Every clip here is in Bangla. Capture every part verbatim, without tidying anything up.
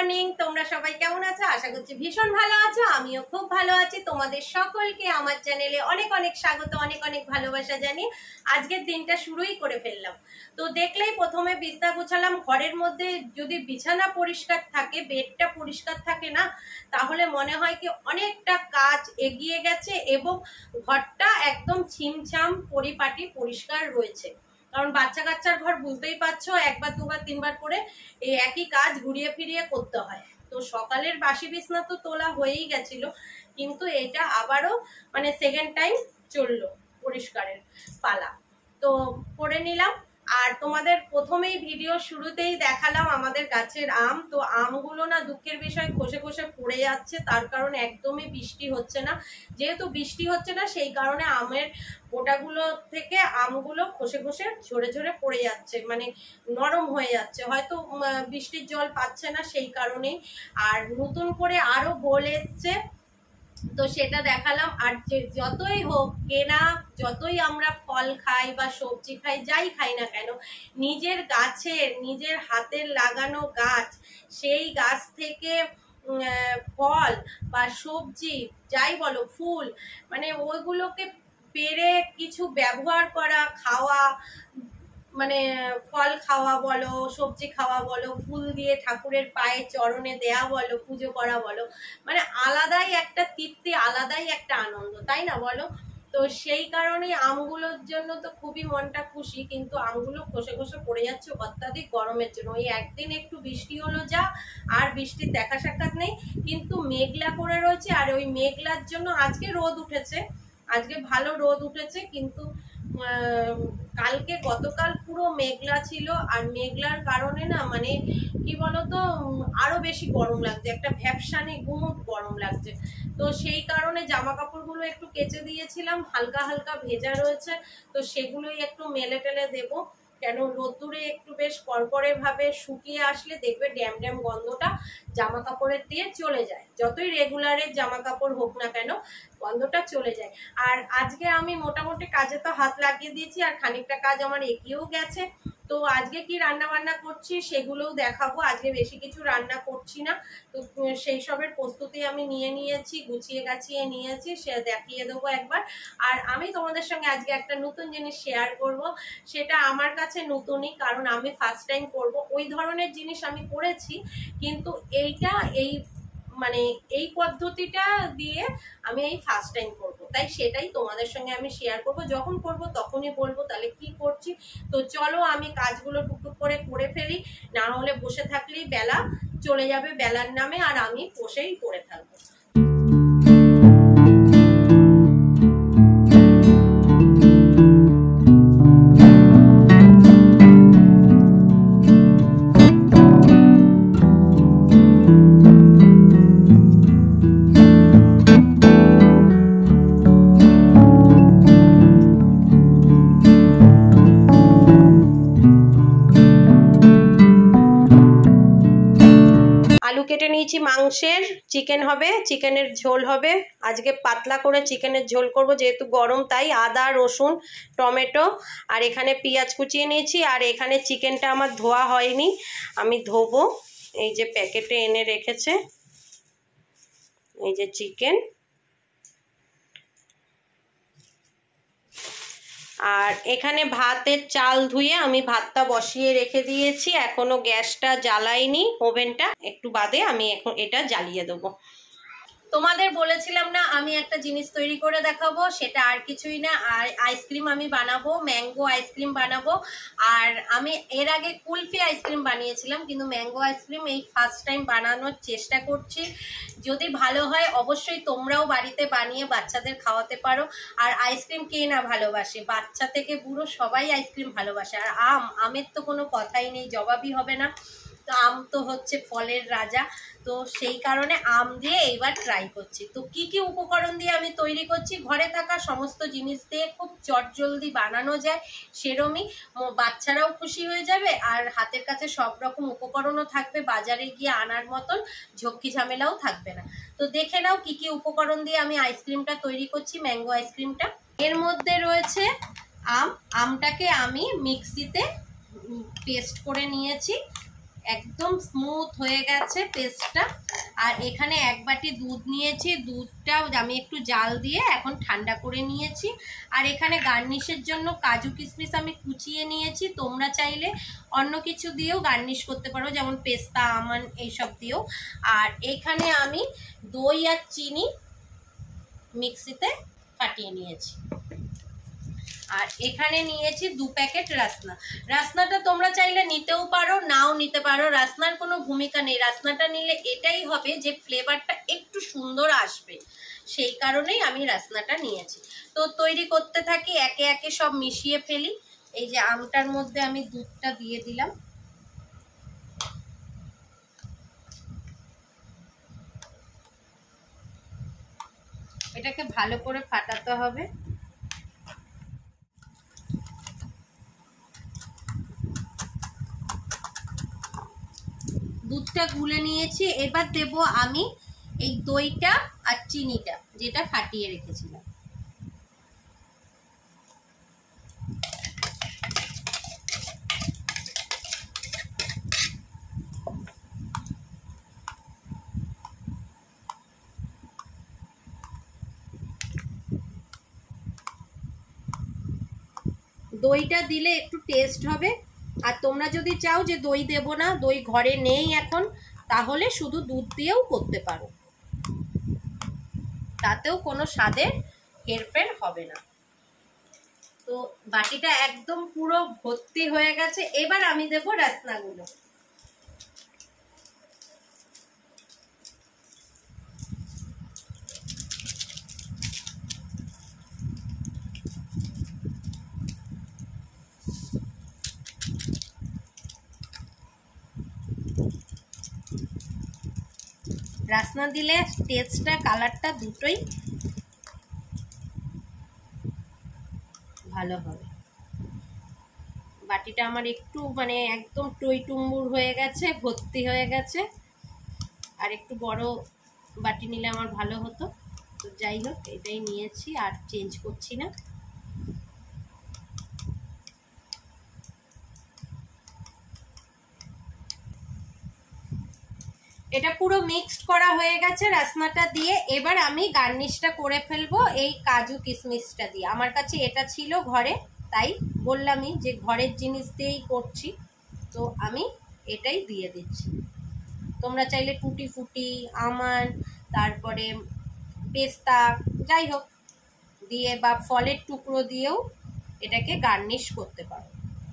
মর্নিং, তোমরা সবাই কেমন আছো? আশা করছি ভীষণ ভালো আছো। আমিও খুব ভালো আছি। তোমাদের সকলকে আমার চ্যানেলে অনেক অনেক স্বাগত, অনেক অনেক ভালোবাসা জানিয়ে আজকের দিনটা শুরুই করে ফেললাম। তো দেখলেই প্রথমে বিছানা গুছালাম। ঘরের মধ্যে যদি বিছানা পরিষ্কার থাকে, বেডটা পরিষ্কার থাকে না, তাহলে মনে হয় কি অনেকটা কাজ এগিয়ে গেছে এবং ঘরটা একদম ছিমছাম পরিপাটি পরিষ্কার রয়েছে। কারণ বাচ্চা কাচ্চার ঘর বুঝতেই পারছো, একবার দুবার তিনবার করে এই একই কাজ ঘুরিয়ে ফিরিয়ে করতে হয়। তো সকালের বাসি বিছানা তো তোলা হয়েই গেছিল, কিন্তু এটা আবারও মানে সেকেন্ড টাইম চললো পরিষ্কারের পালা। তো করে নিলাম। আর তোমাদের প্রথমেই ভিডিও শুরুতেই দেখালাম আমাদের গাছের আম। তো আমগুলো না দুঃখের বিষয় খসে খসে পড়ে যাচ্ছে, তার কারণ একদমই বৃষ্টি হচ্ছে না। যেহেতু বৃষ্টি হচ্ছে না, সেই কারণে আমের গোটাগুলো থেকে আমগুলো খসে খসে ঝরে ঝরে পড়ে যাচ্ছে, মানে নরম হয়ে যাচ্ছে। হয়তো বৃষ্টির জল পাচ্ছে না সেই কারণেই। আর নতুন করে আরো গোল এসছে, তো সেটা দেখালাম। আর যতই হোক কেনা, যতই আমরা ফল খাই বা সবজি খাই, যাই খাই না কেন, নিজের গাছের নিজের হাতের লাগানো গাছ, সেই গাছ থেকে ফল বা সবজি যাই বলো, ফুল, মানে ওইগুলোকে পেরে কিছু ব্যবহার করা, খাওয়া, মানে ফল খাওয়া বলো, সবজি খাওয়া বলো, ফুল দিয়ে ঠাকুরের পায়ে চরণে দেয়া বলো, পুজো করা বলো, মানে আলাদাই একটা তৃপ্তি, আলাদাই একটা আনন্দ, তাই না বলো? তো সেই কারণে আমগুলোর জন্য তো খুবই মনটা খুশি, কিন্তু আমগুলো খসে খসে পড়ে যাচ্ছে অত্যাধিক গরমের জন্য। ওই একদিন একটু বৃষ্টি হলো যা, আর বৃষ্টির দেখা সাক্ষাৎ নেই, কিন্তু মেঘলা করে রয়েছে। আর ওই মেঘলার জন্য আজকে রোদ উঠেছে, আজকে ভালো রোদ উঠেছে, কিন্তু কালকে গতকাল পুরো মেঘলা ছিল। আর মেঘলার কারণে না মানে কি বলতো আরো বেশি গরম লাগছে, একটা ভ্যাপসানি গুমুট গরম লাগছে। তো সেই কারণে জামা কাপড়গুলো একটু কেচে দিয়েছিলাম, হালকা হালকা ভেজা রয়েছে, তো সেগুলোই একটু মেলে টেলে দেবো। কেন রোদ্দুরে একটু বেশ কড়কড়ে ভাবে শুকিয়ে আসলে দেখবে ড্যাম ড্যাম গন্ধটা জামা কাপড়ের দিয়ে চলে যায়। যতই রেগুলারের জামা কাপড় হোক না কেন, গন্ধটা চলে যায়। আর আজকে আমি মোটামুটি কাজে তো হাত লাগিয়ে দিয়েছি, আর খানিকটা কাজ আমার এগিয়েও গেছে। তো আজকে কি রান্না বান্না করছি সেগুলোও দেখাবো। আজকে বেশি কিছু রান্না করছি না, তো সেই সবের প্রস্তুতি আমি নিয়ে নিয়েছি, গুছিয়ে গাছিয়ে নিয়েছি, সে দেখিয়ে দেবো একবার। আর আমি তোমাদের সঙ্গে আজকে একটা নতুন জিনিস শেয়ার করব, সেটা আমার কাছে নতুনই, কারণ আমি ফার্স্ট টাইম করব। ওই ধরনের জিনিস আমি করেছি, কিন্তু এইটা এই মানে এই পদ্ধতিটা দিয়ে আমি এই ফার্স্ট টাইম করব, তাই সেটাই তোমাদের সঙ্গে আমি শেয়ার করব। যখন করব তখনই বলবো তাহলে কি করছি। তো চলো আমি কাজগুলো টুকটুক করে করে ফেলি, না হলে বসে থাকলেই বেলা চলে যাবে বেলার নামে, আর আমি বসেই করে থাকবো। কেটে নিয়েছি মাংসের, চিকেন হবে, চিকেনের ঝোল হবে আজকে, পাতলা করে চিকেনের ঝোল করব, যেহেতু গরম তাই। আদা, রসুন, টমেটো, আর এখানে পেঁয়াজ কুচিয়ে নিয়েছি। আর এখানে চিকেনটা আমার ধোয়া হয়নি, আমি ধোবো। এই যে প্যাকেটে এনে রেখেছে, এই যে চিকেন। আর এখানে ভাতের চাল ধুয়ে আমি ভাতটা বসিয়ে রেখে দিয়েছি, এখনো গ্যাসটা জ্বালাইনি, ওভেনটা একটু বাদে আমি এখন এটা জ্বালিয়ে দেবো। তোমাদের বলেছিলাম না আমি একটা জিনিস তৈরি করে দেখাবো, সেটা আর কিছুই না, আর আইসক্রিম আমি বানাবো, ম্যাঙ্গো আইসক্রিম বানাবো। আর আমি এর আগে কুলফি আইসক্রিম বানিয়েছিলাম, কিন্তু ম্যাঙ্গো আইসক্রিম এই ফার্স্ট টাইম বানানোর চেষ্টা করছি। যদি ভালো হয় অবশ্যই তোমরাও বাড়িতে বানিয়ে বাচ্চাদের খাওয়াতে পারো। আর আইসক্রিম কে না ভালোবাসে, বাচ্চা থেকে বুড়ো সবাই আইসক্রিম ভালোবাসে। আর আম, আমের তো কোনো কথাই নেই, জবাবই হবে না। তো আম তো হচ্ছে ফলের রাজা, তো সেই কারণে আম দিয়ে এইবার ট্রাই করছি। তো কি কি উপকরণ দিয়ে আমি তৈরি করছি, ঘরে থাকা সমস্ত জিনিস দিয়ে খুব চটজলদি বানানো যায়, সেরমই বাচ্চারাও খুশি হয়ে যাবে, আর হাতের কাছে সব রকম উপকরণও থাকবে, বাজারে গিয়ে আনার মতন ঝক্কি ঝামেলাও থাকবে না। তো দেখে নাও কি কি উপকরণ দিয়ে আমি আইসক্রিমটা তৈরি করছি, ম্যাঙ্গো আইসক্রিমটা। এর মধ্যে রয়েছে আম, আমটাকে আমি মিক্সিতে পেস্ট করে নিয়েছি, একদম স্মুথ হয়ে গেছে পেস্টটা। আর এখানে এক বাটি দুধ নিয়েছি, দুধটাও আমি একটু জাল দিয়ে এখন ঠান্ডা করে নিয়েছি। আর এখানে গার্নিশের জন্য কাজু কিশমিশ আমি কুচিয়ে নিয়েছি, তোমরা চাইলে অন্য কিছু দিয়েও গার্নিশ করতে পারো, যেমন পেস্তা আমন্ড এইসব দিয়েও। আর এখানে আমি দই আর চিনি মিক্সিতে ফাটিয়ে নিয়েছি। আর এখানে নিয়েছি দু প্যাকেট রাসনা। রাসনাটা তোমরা চাইলে নিতেও পারো, নাও নিতে পারো, রাসনার কোনো ভূমিকা নেই। রাসনাটা নিলে এটাই হবে যে ফ্লেভারটা একটু সুন্দর আসবে, সেই কারণেই আমি রাসনাটা নিয়েছি। তো তৈরি করতে থাকি, একে একে সব মিশিয়ে ফেলি। এই যে আমটার মধ্যে আমি দুধটা দিয়ে দিলাম। এটাকে ভালো করে ফাটাতে হবে। দুধটা গুলে নিয়েছি, এবার দেব আমি এই দইটা আর চিনিটা যেটা ফাটিয়ে রেখেছিলাম। দইটা দিলে একটু টেস্ট হবে। আর তোমরা যদি চাও যে দই দেব না, দই ঘরে নেই এখন, তাহলে শুধু দুধ দিয়েও করতে পারো, তাতেও কোনো স্বাদের হেরফের হবে না। তো বাটিটা একদম পুরো ভর্তি হয়ে গেছে। এবার আমি দেবো রাসনাগুলো। রাসনা দিলে টেস্টটা কালারটা দুটোই ভালো হবে। বাটিটা আমার একটু মানে একদম টই টুম্বুর হয়ে গেছে, ভর্তি হয়ে গেছে। আর একটু বড় বাটি নিলে আমার ভালো হতো, তো যাই হোক এটাই নিয়েছি, আর চেঞ্জ করছি না। এটা পুরো মিক্সড করা হয়ে গেছে রাসনাটা দিয়ে। এবার আমি গার্নিশটা করে ফেলবো এই কাজু কিশমিশটা দিয়ে। আমার কাছে এটা ছিল ঘরে, তাই বললামই যে ঘরের জিনিস দিয়েই করছি, তো আমি এটাই দিয়ে দিচ্ছি। তোমরা চাইলে টুটি ফুটি আমন্ড, তারপরে পেস্তা যাই হোক দিয়ে বা ফলের টুকরো দিয়েও এটাকে গার্নিশ করতে পারো।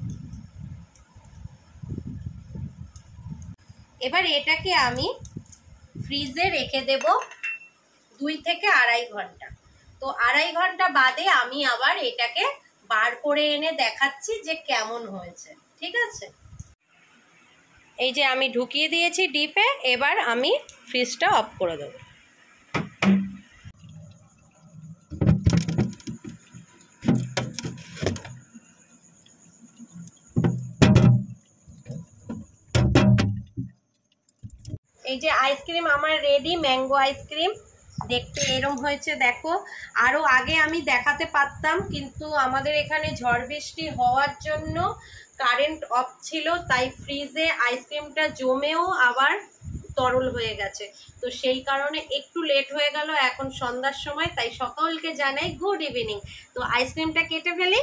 এবার এটাকে আমি ফ্রিজে রেখে দেব দুই থেকে আড়াই ঘন্টা। তো আড়াই ঘন্টা বাদে আমি আবার এটাকে বার করে এনে দেখাচ্ছি যে কেমন হয়েছে, ঠিক আছে? এই যে আমি ঢুকিয়ে দিয়েছি ডিপে, এবার আমি ফ্রিজটা অফ করে দেবো। এই যে আইসক্রিম আমার রেডি, ম্যাঙ্গো আইসক্রিম দেখতে এরম হয়েছে দেখো। আরও আগে আমি দেখাতে পারতাম, কিন্তু আমাদের এখানে ঝড় বৃষ্টি হওয়ার জন্য কারেন্ট অফ ছিল, তাই ফ্রিজে আইসক্রিমটা জমেও আবার তরল হয়ে গেছে। তো সেই কারণে একটু লেট হয়ে গেল এখন সন্ধ্যার সময়, তাই সকলকে জানাই গুড ইভিনিং। তো আইসক্রিমটা কেটে ফেলি।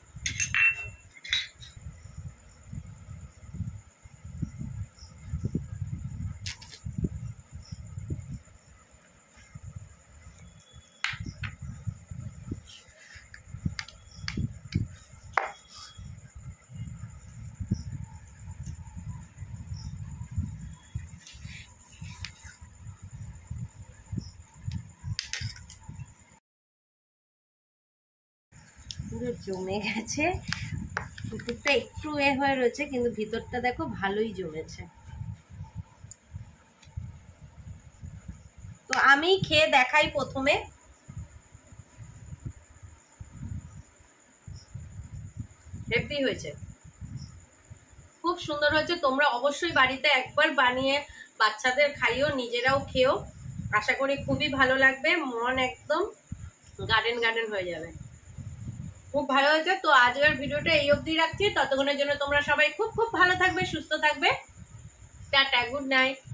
পুরো জমে গেছে, ভিতরটা একটু এ হয়ে রয়েছে, কিন্তু ভিতরটা দেখো ভালোই জমেছে। তো আমি খেয়ে দেখাই প্রথমে। হেভি হয়েছে, খুব সুন্দর হয়েছে। তোমরা অবশ্যই বাড়িতে একবার বানিয়ে বাচ্চাদের খাইও, নিজেরাও খেও। আশা করি খুবই ভালো লাগবে, মন একদম গার্ডেন গার্ডেন হয়ে যাবে। খুব ভালো হয়েছে। তো আজকের ভিডিওটা এই অবধি রাখছি, ততক্ষণের জন্য তোমরা সবাই খুব খুব ভালো থাকবে, সুস্থ থাকবে। Tata, good night.